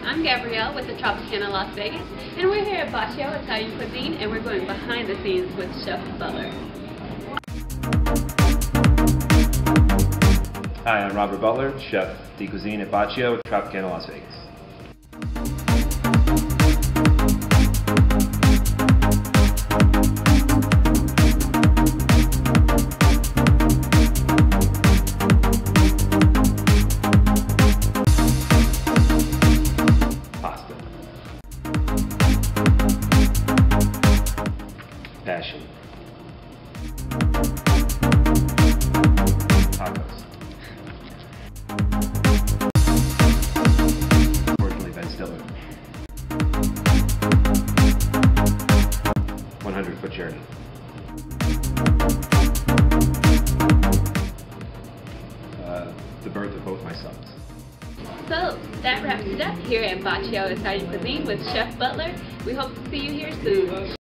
I'm Gabrielle with the Tropicana Las Vegas, and we're here at Bacio Italian Cuisine, and we're going behind the scenes with Chef Butler. Hi, I'm Robert Butler, Chef de Cuisine at Bacio, Tropicana Las Vegas. Pasta. Passion. Tacos. Unfortunately, Ben Stiller. 100-foot journey. The birth of both my sons. So that wraps it up here at Bacio Italian Cuisine with Chef Butler. We hope to see you here soon.